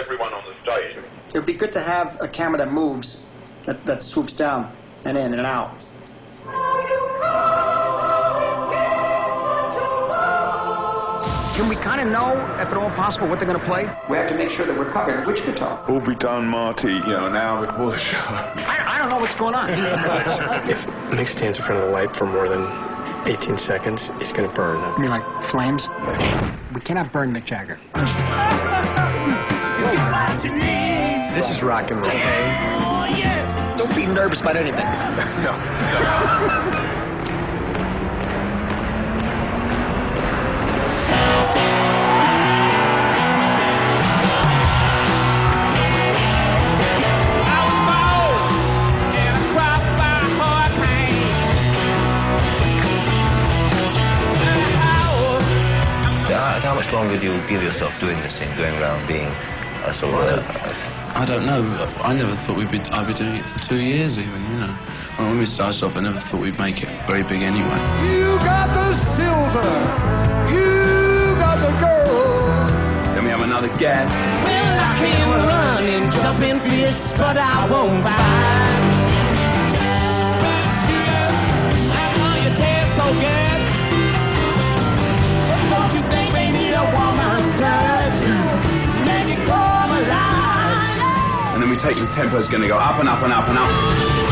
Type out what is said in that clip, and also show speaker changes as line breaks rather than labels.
everyone on the stage.
It would be good to have a camera that moves, that swoops down and in and out. Can we kind of know, if at all possible, what they're going to play? We have to make sure that we're covered. Which guitar?
All be done, Marty, you know, an hour before the show.
I don't know what's going on.
If Mick stands in front of the light for more than 18 seconds, he's going to burn.
You mean like flames? We cannot burn Mick Jagger.
This is rock and roll.
Okay? Don't be nervous about anything.
No.
How much longer do you give yourself doing this thing, going around being a sort of
I don't know. I never thought I'd be doing it for 2 years even, you know. When we started off, I never thought we'd make it very big anyway.
You got the silver, you got the gold.
Then we have another guess.
Well, I can run and jump in fists, but I won't fight. I know you taste so good. Don't you think they need a woman's touch? Make it come alive.
And then we take the tempo's going to go up and up and up and up.